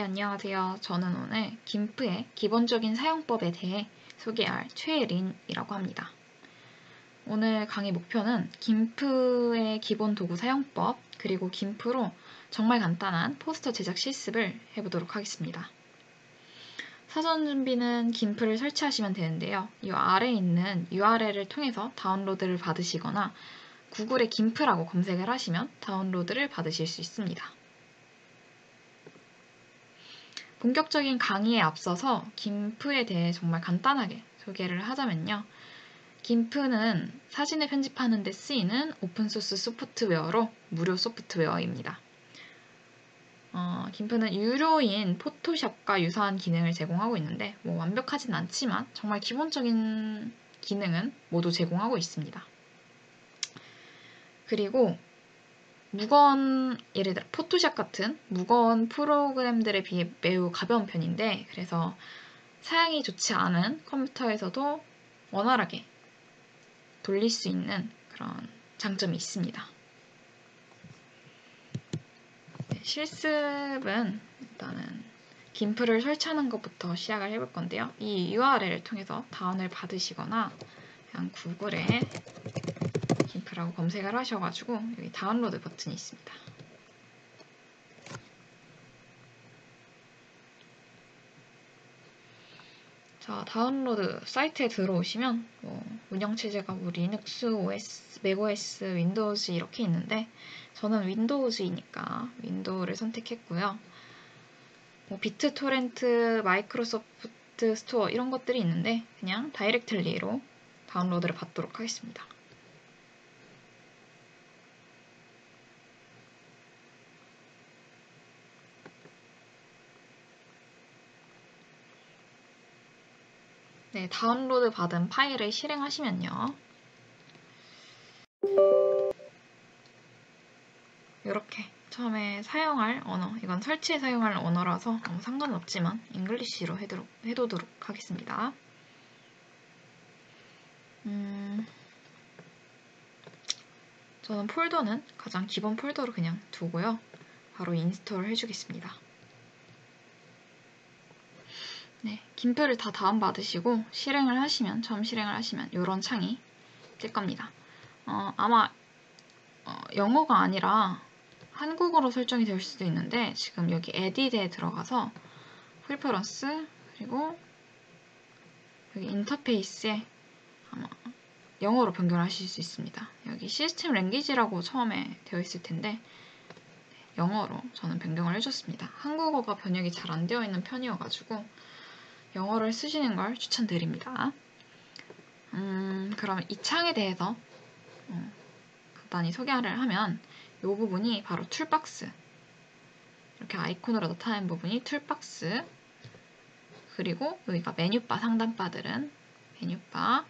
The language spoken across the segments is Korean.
안녕하세요. 저는 오늘 김프의 기본적인 사용법에 대해 소개할 최예린이라고 합니다. 오늘 강의 목표는 김프의 기본 도구 사용법, 그리고 김프로 정말 간단한 포스터 제작 실습을 해보도록 하겠습니다. 사전 준비는 김프를 설치하시면 되는데요. 이 아래에 있는 URL을 통해서 다운로드를 받으시거나 구글에 김프라고 검색을 하시면 다운로드를 받으실 수 있습니다. 본격적인 강의에 앞서서 김프에 대해 정말 간단하게 소개를 하자면요. 김프는 사진을 편집하는 데 쓰이는 오픈소스 소프트웨어로 무료 소프트웨어입니다. 김프는 유료인 포토샵과 유사한 기능을 제공하고 있는데 완벽하진 않지만 정말 기본적인 기능은 모두 제공하고 있습니다. 그리고 예를 들어 포토샵 같은 무거운 프로그램들에 비해 매우 가벼운 편인데, 그래서 사양이 좋지 않은 컴퓨터에서도 원활하게 돌릴 수 있는 그런 장점이 있습니다. 실습은 일단은 김프를 설치하는 것부터 시작을 해볼 건데요. 이 URL을 통해서 다운을 받으시거나 그냥 구글에 김프라고 검색을 하셔가지고 여기 다운로드 버튼이 있습니다. 자, 다운로드 사이트에 들어오시면 운영체제가 리눅스, OS, 맥OS, 윈도우즈 이렇게 있는데 저는 윈도우즈이니까 윈도우를 선택했고요. 비트토렌트, 마이크로소프트 스토어 이런 것들이 있는데 그냥 다이렉틀리로 다운로드를 받도록 하겠습니다. 네, 다운로드 받은 파일을 실행하시면요. 이렇게 처음에 사용할 언어, 이건 설치에 사용할 언어라서 아무 상관없지만 잉글리시로 해두도록 하겠습니다. 저는 폴더는 가장 기본 폴더로 그냥 두고요. 바로 인스톨 해주겠습니다. 네, 김프를 다 다운받으시고 처음 실행을 하시면 이런 창이 뜰 겁니다. 아마 영어가 아니라 한국어로 설정이 될 수도 있는데 지금 여기 에딧에 들어가서 프리퍼런스 그리고 여기 인터페이스에 아마 영어로 변경하실 수 있습니다. 여기 시스템 랭귀지라고 처음에 되어 있을 텐데 영어로 저는 변경을 해줬습니다. 한국어가 번역이 잘 안 되어 있는 편이어가지고 영어를 쓰시는 걸 추천드립니다. 그러면 이 창에 대해서 간단히 소개를 하면 이 부분이 바로 툴박스, 이렇게 아이콘으로 나타나는 부분이 툴박스, 그리고 여기가 메뉴바, 상단바들은 메뉴바,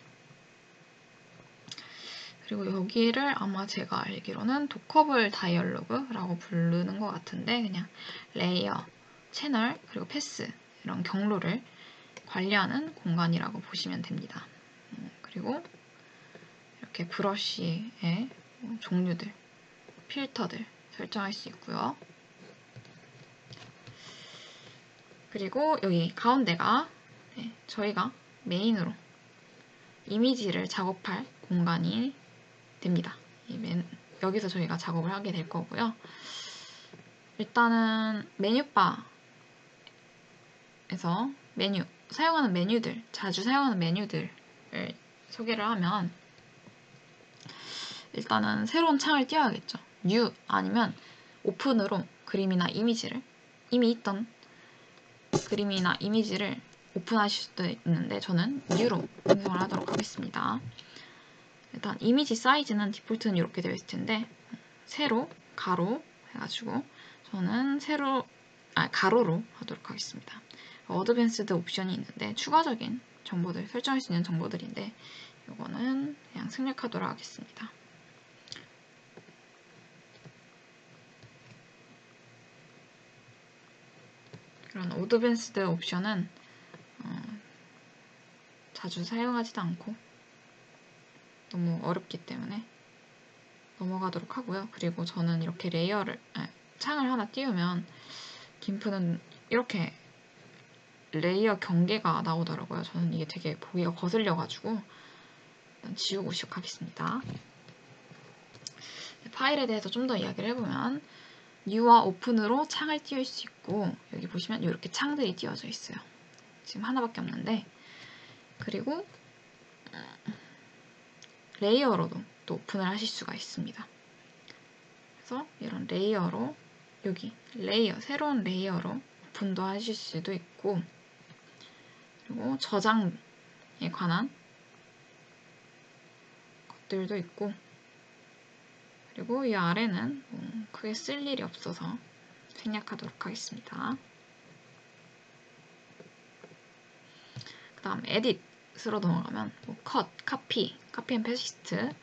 그리고 여기를 아마 제가 알기로는 도커블 다이얼로그라고 부르는 것 같은데 그냥 레이어, 채널, 그리고 패스 이런 경로를 관리하는 공간이라고 보시면 됩니다. 그리고 이렇게 브러쉬의 종류들, 필터들 설정할 수 있고요. 그리고 여기 가운데가 저희가 메인으로 이미지를 작업할 공간이 됩니다. 여기서 저희가 작업을 하게 될 거고요. 일단은 메뉴바에서 사용하는 메뉴들, 자주 사용하는 메뉴들을 소개를 하면 일단은 새로운 창을 띄워야겠죠. New 아니면 오픈으로 그림이나 이미지를 이미 있던 그림이나 이미지를 오픈하실 수도 있는데 저는 New로 생성을 하도록 하겠습니다. 일단 이미지 사이즈는 디폴트는 이렇게 되어 있을 텐데 세로, 가로 해가지고 저는 가로로 하도록 하겠습니다. 어드밴스드 옵션이 있는데 추가적인 정보들 설정할 수 있는 정보들인데 이거는 그냥 생략하도록 하겠습니다. 그런 어드밴스드 옵션은 자주 사용하지도 않고 너무 어렵기 때문에 넘어가도록 하고요. 그리고 저는 이렇게 창을 하나 띄우면 김프는 이렇게 레이어 경계가 나오더라고요. 저는 이게 되게 보기가 거슬려가지고 일단 지우고 시작하겠습니다. 파일에 대해서 좀 더 이야기를 해보면 New와 Open으로 창을 띄울 수 있고 여기 보시면 이렇게 창들이 띄워져 있어요. 지금 하나밖에 없는데 그리고 레이어로도 또 오픈을 하실 수가 있습니다. 그래서 이런 레이어로 여기 레이어, 새로운 레이어로 오픈도 하실 수도 있고 그리고 저장에 관한 것들도 있고 그리고 이 아래는 크게 쓸 일이 없어서 생략하도록 하겠습니다. 그 다음 에딧으로 넘어가면 컷, 카피 앤 페이스트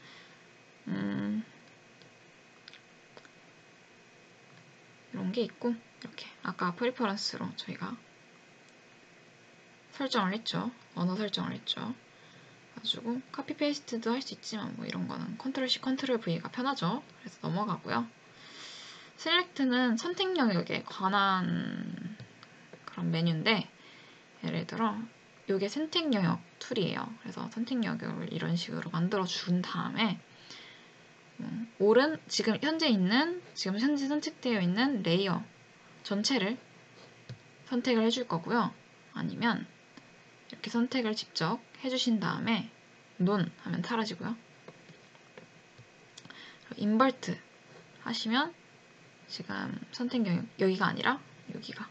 이런 게 있고 이렇게 아까 프리퍼런스로 저희가 설정을 했죠. 언어 설정을 했죠. 가지고 카피 페이스트도 할 수 있지만 뭐 이런 거는 컨트롤 C, 컨트롤 V가 편하죠. 그래서 넘어가고요. 셀렉트는 선택 영역에 관한 그런 메뉴인데 예를 들어 이게 선택 영역 툴이에요. 그래서 선택 영역을 이런 식으로 만들어 준 다음에 지금 현재 선택되어 있는 레이어 전체를 선택을 해줄 거고요. 아니면 이렇게 선택을 직접 해주신 다음에 None 하면 사라지고요. 인버트 하시면 지금 선택 영역 여기가 아니라 여기가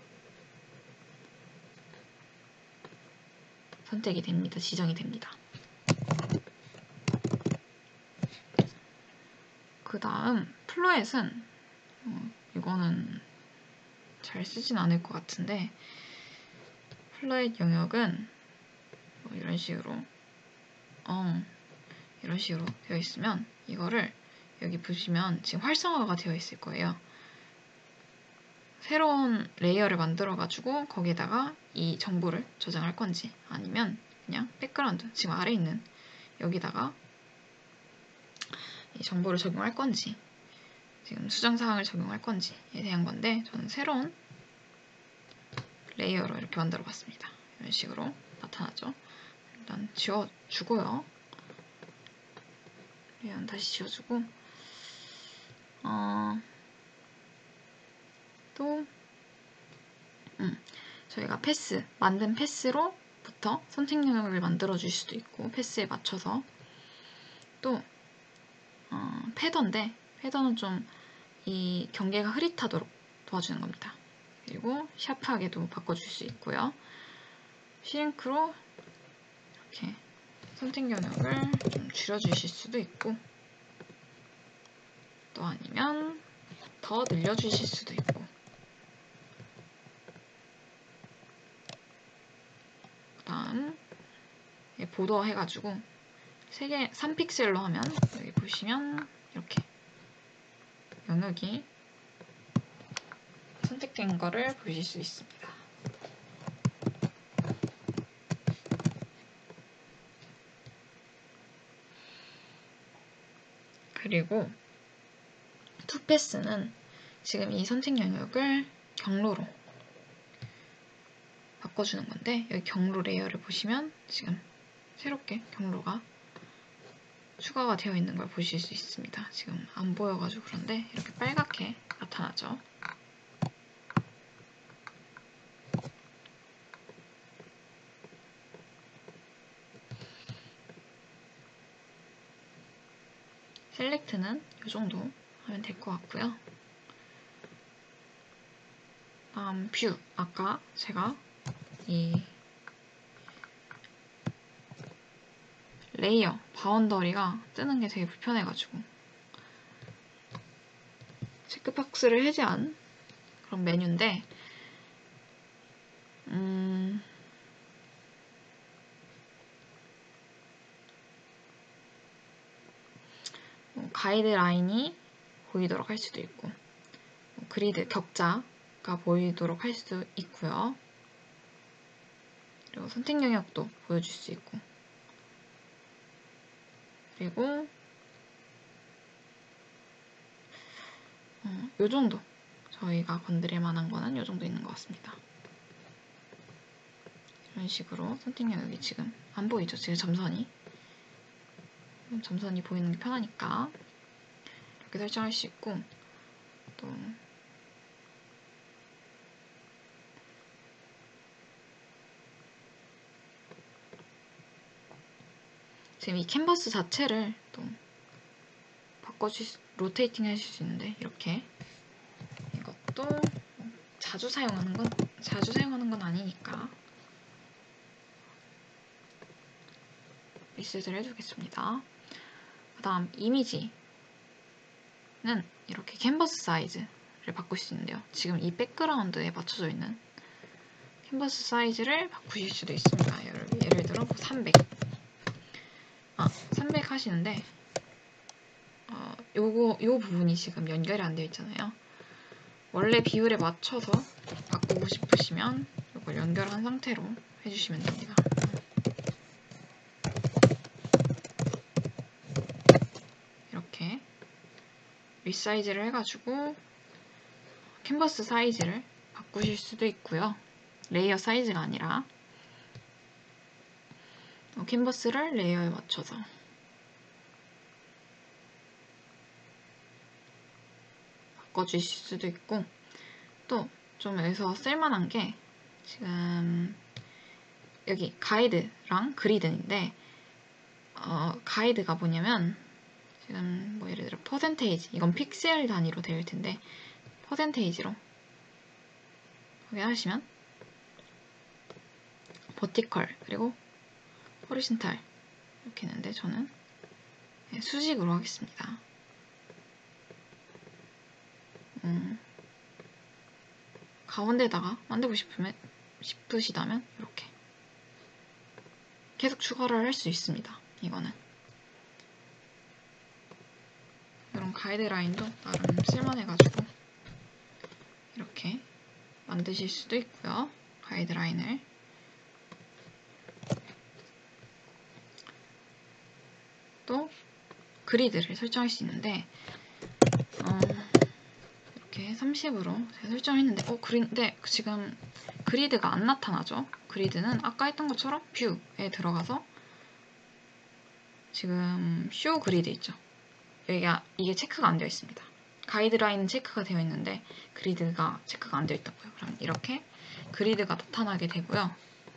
선택이 됩니다. 지정이 됩니다. 그 다음 플로엣은 이거는 잘 쓰진 않을 것 같은데 플로엣 영역은 이런 식으로 되어 있으면 이거를 여기 보시면 지금 활성화가 되어 있을 거예요. 새로운 레이어를 만들어 가지고 거기에다가 이 정보를 저장할 건지 아니면 그냥 백그라운드 지금 아래 있는 여기다가 이 정보를 적용할 건지 지금 수정사항을 적용할 건지에 대한 건데 저는 새로운 레이어로 이렇게 만들어 봤습니다. 이런 식으로 나타나죠. 일단 지워주고요. 레이어는 다시 지워주고 또 저희가 만든 패스로부터 선택 영역을 만들어 줄 수도 있고 패스에 맞춰서 또 패더인데 패더는 좀 이 경계가 흐릿하도록 도와주는 겁니다. 그리고 샤프하게도 바꿔줄 수 있고요. 슈링크로 이렇게 선택 영역을 좀 줄여주실 수도 있고 또 아니면 더 늘려주실 수도 있고 그 다음 보더 해가지고 3픽셀로 하면 여기 보시면 이렇게 영역이 선택된 거를 보실 수 있습니다. 그리고 투패스는 지금 이 선택 영역을 경로로 바꿔주는 건데 여기 경로 레이어를 보시면 지금 새롭게 경로가 추가가 되어 있는 걸 보실 수 있습니다. 지금 안 보여가지고 그런데 이렇게 빨갛게 나타나죠. 셀렉트는 이 정도 하면 될 것 같고요. 다음 뷰, 아까 제가 이 레이어, 바운더리가 뜨는 게 되게 불편해가지고 체크박스를 해제한 그런 메뉴인데 가이드라인이 보이도록 할 수도 있고 그리드, 격자가 보이도록 할 수도 있고요. 그리고 선택 영역도 보여줄 수 있고 그리고 요 정도 저희가 건드릴 만한 거는 요 정도 있는 것 같습니다. 이런 식으로 선택면 여기 지금 안 보이죠? 지금 점선이 보이는 게 편하니까 이렇게 설정할 수 있고, 또 지금 이 캔버스 자체를 또 로테이팅 하실 수 있는데, 이렇게 이것도 자주 사용하는 건 아니니까 리셋을 해주겠습니다. 그 다음 이미지는 이렇게 캔버스 사이즈를 바꿀 수 있는데요. 지금 이 백그라운드에 맞춰져 있는 캔버스 사이즈를 바꾸실 수도 있습니다. 예를 들어 300 하시는데, 요 부분이 지금 연결이 안 되어 있잖아요. 원래 비율에 맞춰서 바꾸고 싶으시면 이걸 연결한 상태로 해주시면 됩니다. 이렇게 리사이즈를 해가지고 캔버스 사이즈를 바꾸실 수도 있고요. 레이어 사이즈가 아니라 캔버스를 레이어에 맞춰서 바꿔주실 수도 있고, 또 좀 여기서 쓸만한 게 지금 여기 가이드랑 그리드인데, 가이드가 뭐냐면 지금 뭐 예를 들어 퍼센테이지, 이건 픽셀 단위로 되어 있을 텐데 퍼센테이지로 확인하시면 버티컬 그리고 호리즌탈 이렇게 있는데, 저는 수직으로 하겠습니다. 가운데다가 만들고 싶으시다면 이렇게 계속 추가를 할 수 있습니다. 이거는 이런 가이드라인도 나름 쓸만해가지고 이렇게 만드실 수도 있고요. 가이드라인을 또 그리드를 설정할 수 있는데, 이렇게 30으로 제가 설정했는데 근데 지금 그리드가 안 나타나죠? 그리드는 아까 했던 것처럼 뷰에 들어가서 지금 쇼 그리드 있죠? 이게 체크가 안 되어 있습니다. 가이드라인은 체크가 되어 있는데 그리드가 체크가 안 되어 있다고요. 그럼 이렇게 그리드가 나타나게 되고요.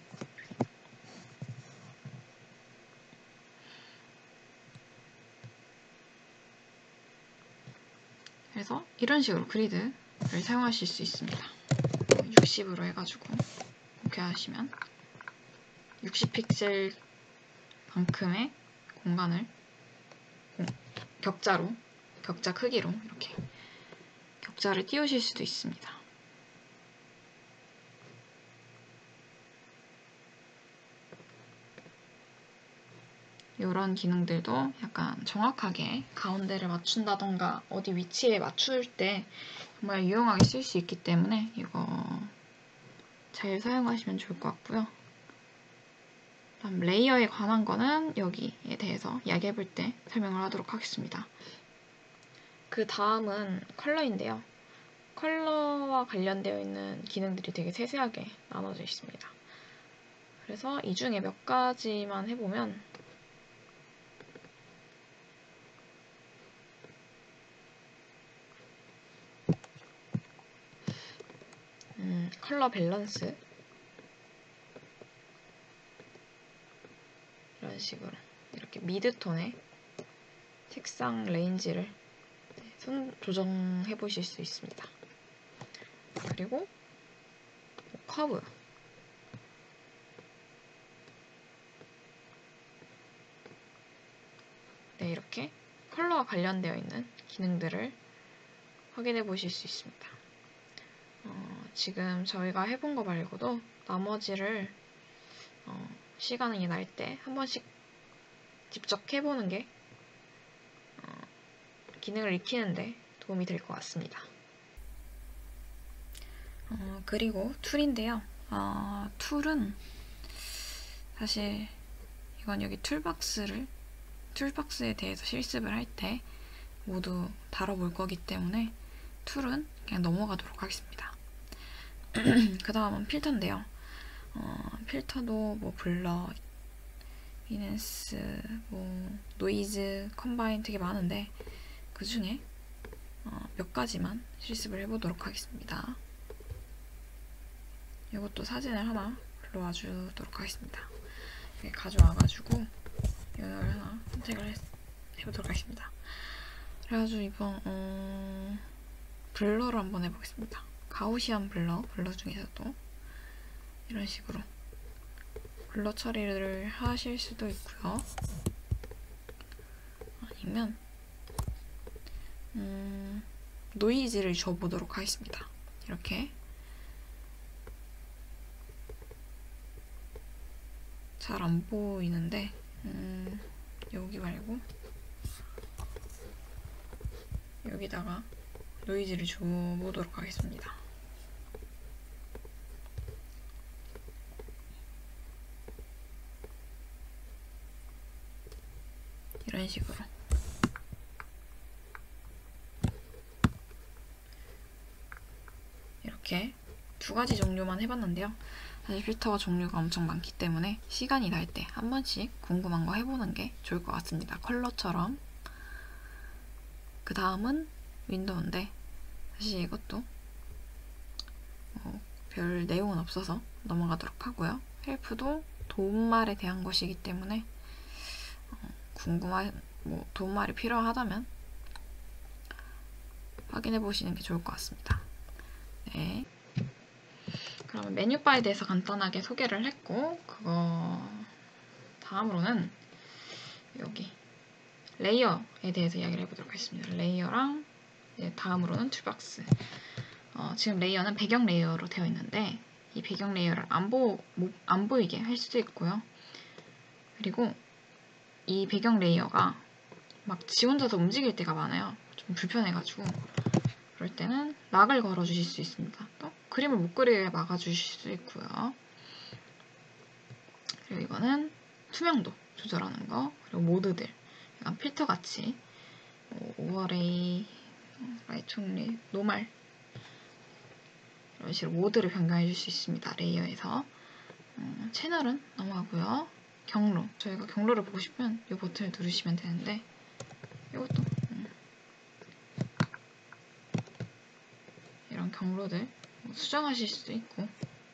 그래서 이런 식으로 그리드를 사용하실 수 있습니다. 60으로 해가지고 이렇게 하시면 60픽셀만큼의 공간을 격자 크기로 이렇게 격자를 띄우실 수도 있습니다. 이런 기능들도 약간 정확하게 가운데를 맞춘다던가 어디 위치에 맞출 때 정말 유용하게 쓸 수 있기 때문에 이거 잘 사용하시면 좋을 것 같고요. 다음 레이어에 관한 거는 여기에 대해서 이야기해 볼 때 설명을 하도록 하겠습니다. 그 다음은 컬러인데요. 컬러와 관련되어 있는 기능들이 되게 세세하게 나눠져 있습니다. 그래서 이 중에 몇 가지만 해보면, 컬러 밸런스 이런 식으로 이렇게 미드톤의 색상 레인지를 조정해 보실 수 있습니다. 그리고 커브, 이렇게 컬러와 관련되어 있는 기능들을 확인해 보실 수 있습니다. 지금 저희가 해본 거 말고도 나머지를 시간이 날 때 한 번씩 직접 해보는 게 기능을 익히는데 도움이 될 것 같습니다. 그리고 툴인데요. 툴은 사실 이건 여기 툴박스에 대해서 실습을 할 때 모두 다뤄볼 거기 때문에 툴은 그냥 넘어가도록 하겠습니다. 그 다음은 필터인데요. 필터도 뭐 블러, 이넨스, 뭐 노이즈, 컴바인 되게 많은데 그 중에 몇 가지만 실습을 해보도록 하겠습니다. 이것도 사진을 하나 불러와 주도록 하겠습니다. 이렇게 가져와가지고 이걸 하나 선택을 해보도록 하겠습니다. 그래가지고 이번 블러를 한번 해보겠습니다. 가우시안 블러 중에서도 이런 식으로 블러 처리를 하실 수도 있고요. 아니면 노이즈를 줘보도록 하겠습니다. 이렇게 잘 안 보이는데 여기 말고 여기다가 노이즈를 줘보도록 하겠습니다. 이런 식으로 이렇게 두 가지 종류만 해봤는데요. 사실 필터가 종류가 엄청 많기 때문에 시간이 날 때 한 번씩 궁금한 거 해보는 게 좋을 것 같습니다. 컬러처럼. 그 다음은 윈도우인데 사실 이것도 별 내용은 없어서 넘어가도록 하고요. 헬프도 도움말에 대한 것이기 때문에 도움말이 필요하다면 확인해 보시는 게 좋을 것 같습니다. 네. 그러면 메뉴바에 대해서 간단하게 소개를 했고, 그거 다음으로는 여기 레이어에 대해서 이야기를 해보도록 하겠습니다. 레이어랑 다음으로는 툴박스. 지금 레이어는 배경 레이어로 되어 있는데 이 배경 레이어를 안 보이게 할 수도 있고요. 그리고 이 배경 레이어가 막 지 혼자서 움직일 때가 많아요. 좀 불편해가지고 그럴 때는 락을 걸어 주실 수 있습니다. 또 그림을 못 그리게 막아 주실 수 있고요. 그리고 이거는 투명도 조절하는 거, 그리고 모드들, 약간 필터 같이 오버레이, 라이트 온리, 노멀 이런 식으로 모드를 변경해 줄 수 있습니다. 레이어에서. 채널은 넘어가고요. 경로, 저희가 경로를 보고 싶으면 이 버튼을 누르시면 되는데 이것도 이런 경로들 수정하실 수도 있고,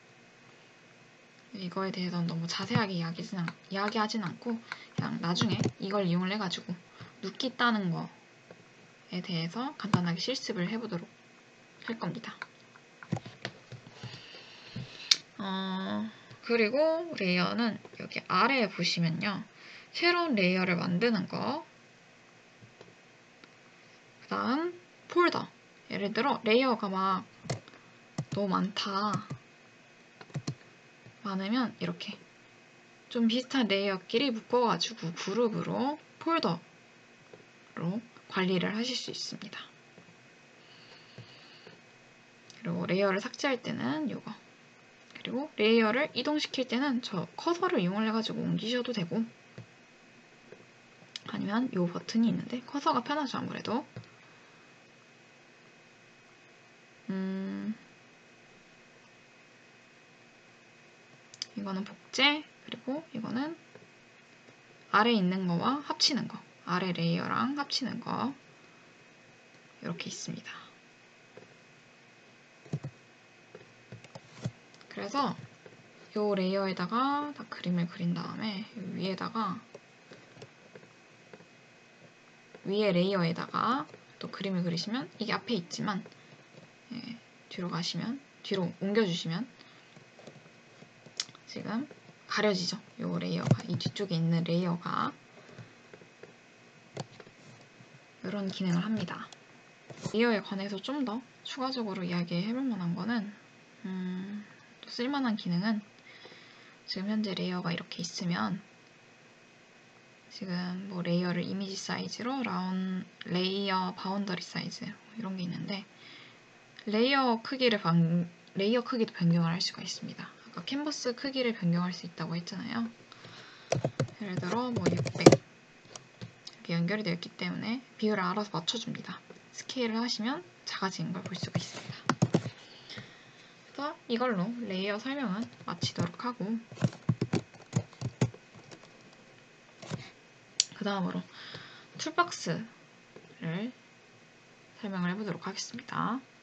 이거에 대해서는 너무 자세하게 이야기하진 않고 그냥 나중에 이걸 이용을 해가지고 눕기 따는 거에 대해서 간단하게 실습을 해보도록 할 겁니다. 그리고 레이어는 여기 아래에 보시면요, 새로운 레이어를 만드는 거, 그 다음 폴더. 예를 들어 레이어가 막 너무 많으면 이렇게 좀 비슷한 레이어끼리 묶어가지고 그룹으로 폴더로 관리를 하실 수 있습니다. 그리고 레이어를 삭제할 때는 이거, 그리고 레이어를 이동시킬 때는 저 커서를 이용을 해가지고 옮기셔도 되고, 아니면 이 버튼이 있는데 커서가 편하죠. 아무래도 이거는 복제, 그리고 이거는 아래 있는 거와 합치는 거, 아래 레이어랑 합치는 거 이렇게 있습니다. 그래서 이 레이어에다가 딱 그림을 그린 다음에 위에다가 위에 레이어에다가 또 그림을 그리시면 이게 앞에 있지만 뒤로 옮겨주시면 지금 가려지죠. 이 레이어가, 이 뒤쪽에 있는 레이어가 이런 기능을 합니다. 레이어에 관해서 좀 더 추가적으로 이야기해볼 만한 거는 또 쓸만한 기능은 지금 현재 레이어가 이렇게 있으면 지금 뭐 레이어를 이미지 사이즈로 레이어 바운더리 사이즈 이런 게 있는데 레이어 크기도 변경을 할 수가 있습니다. 아까 캔버스 크기를 변경할 수 있다고 했잖아요. 예를 들어 뭐 600 이렇게 연결이 되어 있기 때문에 비율을 알아서 맞춰줍니다. 스케일을 하시면 작아지는 걸 볼 수가 있습니다. 그 그래서 이걸로 레이어 설명은 마치도록 하고 그 다음으로 툴박스를 설명을 해보도록 하겠습니다.